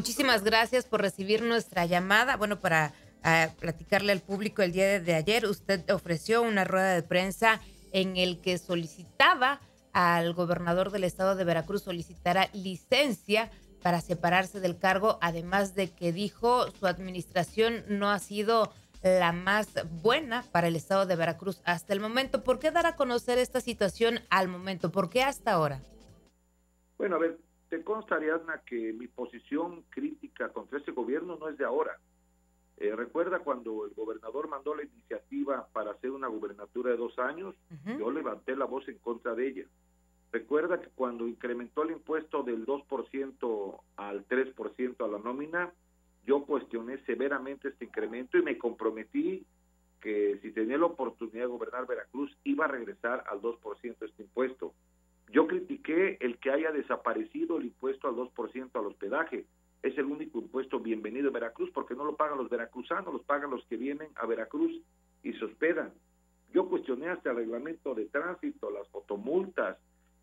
muchísimas gracias por recibir nuestra llamada. Bueno, para platicarle al público, el día de ayer usted ofreció una rueda de prensa en el que solicitaba al gobernador del estado de Veracruz solicitara licencia para separarse del cargo, además de que dijo su administración no ha sido la más buena para el estado de Veracruz hasta el momento. ¿Por qué dar a conocer esta situación al momento? ¿Por qué hasta ahora? Bueno, a ver, te consta, Ariadna, que mi posición crítica contra este gobierno no es de ahora. Recuerda cuando el gobernador mandó la iniciativa para hacer una gubernatura de 2 años, yo levanté la voz en contra de ella. Recuerda que cuando incrementó el impuesto del 2% al 3% a la nómina, yo cuestioné severamente este incremento y me comprometí que si tenía la oportunidad de gobernar Veracruz, iba a regresar al 2% este impuesto. Yo critiqué el que haya desaparecido el impuesto al 2% al hospedaje. Es el único impuesto bienvenido a Veracruz porque no lo pagan los veracruzanos, los pagan los que vienen a Veracruz y se hospedan. Yo cuestioné hasta el reglamento de tránsito, las fotomultas,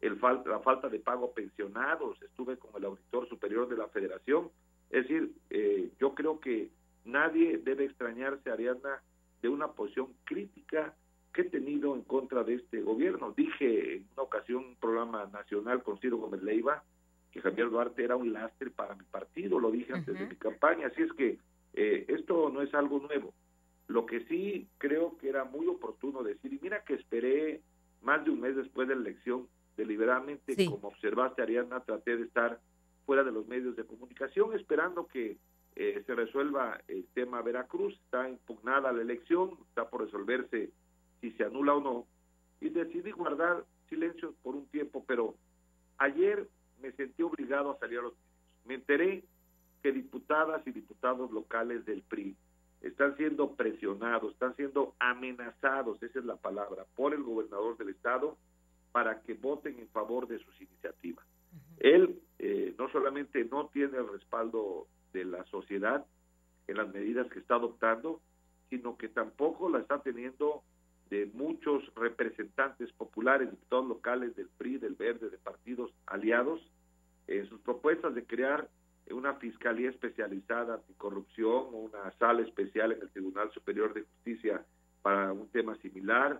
la falta de pago a pensionados, estuve con el auditor superior de la Federación. Es decir, yo creo que nadie debe extrañarse, Ariadna, de una posición crítica que he tenido en contra de este gobierno. Dije en una ocasión, un programa nacional con Ciro Gómez Leiva, que Javier Duarte era un lastre para mi partido, lo dije antes de mi campaña, así es que esto no es algo nuevo. Lo que sí creo que era muy oportuno decir, y mira que esperé más de un mes después de la elección, deliberadamente, como observaste, Ariadna, traté de estar fuera de los medios de comunicación, esperando que se resuelva el tema Veracruz. Está impugnada la elección, está por resolverse si se anula o no, y decidí guardar silencio por un tiempo, pero ayer me sentí obligado a salir a los medios. Me enteré que diputadas y diputados locales del PRI están siendo presionados, están siendo amenazados, esa es la palabra, por el gobernador del estado para que voten en favor de sus iniciativas. Él no solamente no tiene el respaldo de la sociedad en las medidas que está adoptando, sino que tampoco la está teniendo de muchos representantes populares, diputados locales del PRI, del Verde, de partidos aliados, en sus propuestas de crear una fiscalía especializada anticorrupción o una sala especial en el Tribunal Superior de Justicia para un tema similar,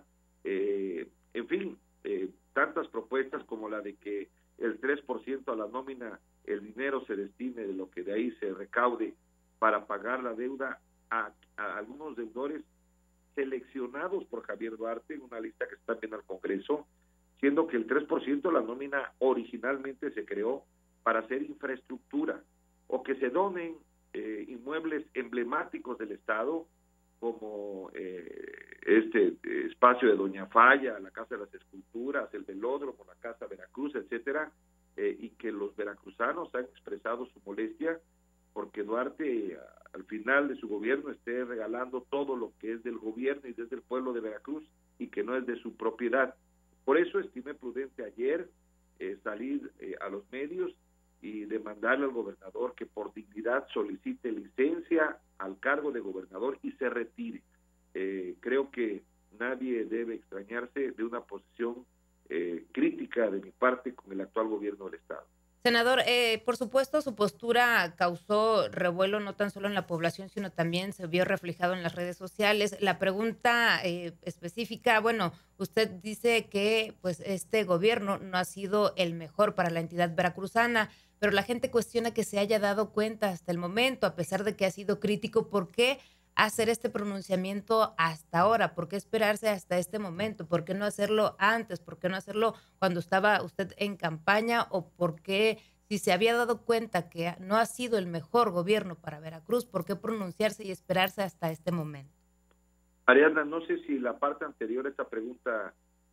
en fin, tantas propuestas como la de que el 3% a la nómina, el dinero se destine de lo que de ahí se recaude para pagar la deuda a algunos deudores seleccionados por Javier Duarte, una lista que está bien al Congreso, siendo que el 3% de la nómina originalmente se creó para hacer infraestructura, o que se donen inmuebles emblemáticos del Estado, como este espacio de Doña Falla, la Casa de las Esculturas, el Velódromo, la Casa Veracruz, etcétera, y que los veracruzanos han expresado su molestia porque Duarte al final de su gobierno esté regalando todo lo que es del gobierno y desde el pueblo de Veracruz y que no es de su propiedad. Por eso estimé prudente ayer salir a los medios y demandarle al gobernador que por dignidad solicite licencia al cargo de gobernador y se retire. Creo que nadie debe extrañarse de una posición crítica de mi parte con el actual gobierno del Estado. Senador, por supuesto, su postura causó revuelo no tan solo en la población, sino también se vio reflejado en las redes sociales. La pregunta específica, bueno, usted dice que pues este gobierno no ha sido el mejor para la entidad veracruzana, pero la gente cuestiona que se haya dado cuenta hasta el momento, a pesar de que ha sido crítico. ¿Por qué hacer este pronunciamiento hasta ahora? ¿Por qué esperarse hasta este momento? ¿Por qué no hacerlo antes? ¿Por qué no hacerlo cuando estaba usted en campaña? ¿O por qué, si se había dado cuenta que no ha sido el mejor gobierno para Veracruz, por qué pronunciarse y esperarse hasta este momento? Ariadna, no sé si la parte anterior a esta pregunta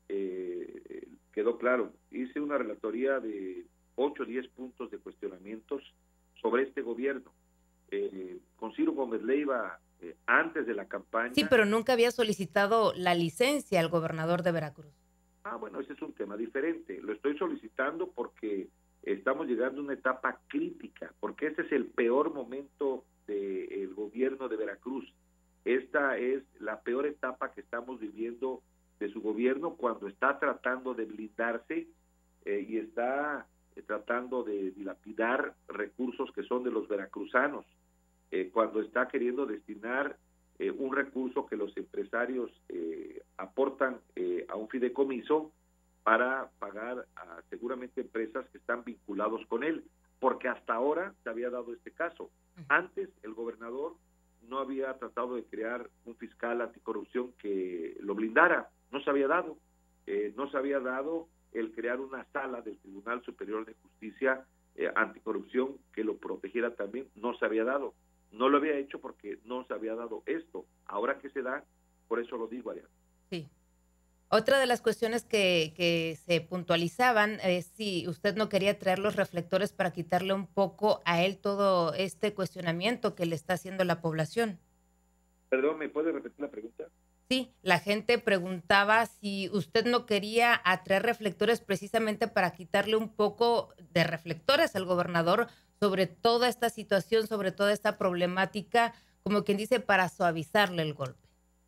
quedó claro. Hice una relatoría de 8 o 10 puntos de cuestionamientos sobre este gobierno. Con Ciro Gómez Leiva, antes de la campaña... Sí, pero nunca había solicitado la licencia al gobernador de Veracruz. Bueno, ese es un tema diferente. Lo estoy solicitando porque estamos llegando a una etapa crítica, porque este es el peor momento del gobierno de Veracruz. Esta es la peor etapa que estamos viviendo de su gobierno, cuando está tratando de blindarse y está tratando de dilapidar recursos que son de los veracruzanos, cuando está queriendo destinar un recurso que los empresarios aportan a un fideicomiso para pagar a seguramente empresas que están vinculados con él, porque hasta ahora se había dado este caso. Antes el gobernador no había tratado de crear un fiscal anticorrupción que lo blindara, no se había dado. No se había dado el crear una sala del Tribunal Superior de Justicia anticorrupción que lo protegiera también, no se había dado. No lo había hecho porque no se había dado esto. Ahora que se da, por eso lo digo, Ariana. Sí. Otra de las cuestiones que se puntualizaban es si usted no quería traer los reflectores para quitarle un poco a él todo este cuestionamiento que le está haciendo la población. Perdón, ¿me puede repetir la pregunta? Sí, la gente preguntaba si usted no quería atraer reflectores precisamente para quitarle un poco de reflectores al gobernador sobre toda esta situación, sobre toda esta problemática, como quien dice, para suavizarle el golpe.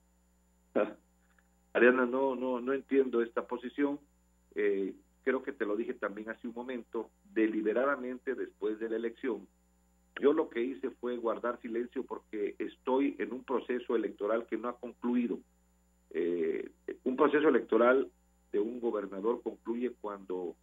Ariana, no entiendo esta posición. Creo que te lo dije también hace un momento. Deliberadamente, después de la elección, yo lo que hice fue guardar silencio porque estoy en un proceso electoral que no ha concluido. Un proceso electoral de un gobernador concluye cuando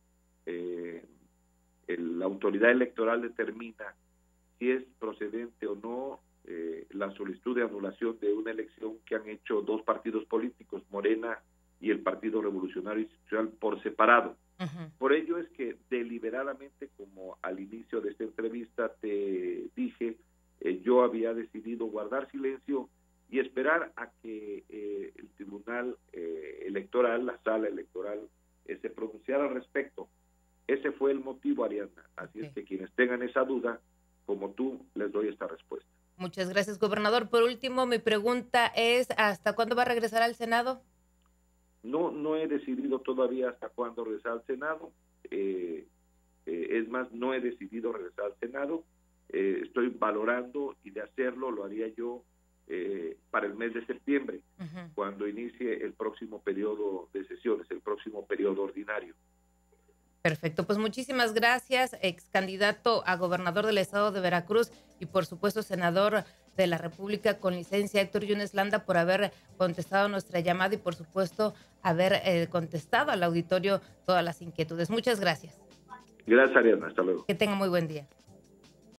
la autoridad electoral determina si es procedente o no la solicitud de anulación de una elección que han hecho dos partidos políticos, Morena y el Partido Revolucionario Institucional, por separado. Por ello es que deliberadamente, como al inicio de esta entrevista te dije, yo había decidido guardar silencio y esperar a que el Tribunal Electoral, la Sala Electoral, se pronunciara al respecto. Ese fue el motivo, Ariana. Así es que quienes tengan esa duda, como tú, les doy esta respuesta. Muchas gracias, gobernador. Por último, mi pregunta es, ¿hasta cuándo va a regresar al Senado? No he decidido todavía hasta cuándo regresar al Senado. Es más, no he decidido regresar al Senado. Estoy valorando, y de hacerlo lo haría yo para el mes de septiembre, cuando inicie el próximo periodo de sesiones, el próximo periodo ordinario. Perfecto, pues muchísimas gracias, ex candidato a gobernador del estado de Veracruz y por supuesto senador de la República con licencia, Héctor Yunes Landa, por haber contestado nuestra llamada y por supuesto haber contestado al auditorio todas las inquietudes. Muchas gracias. Gracias, Ariana. Hasta luego. Que tenga muy buen día.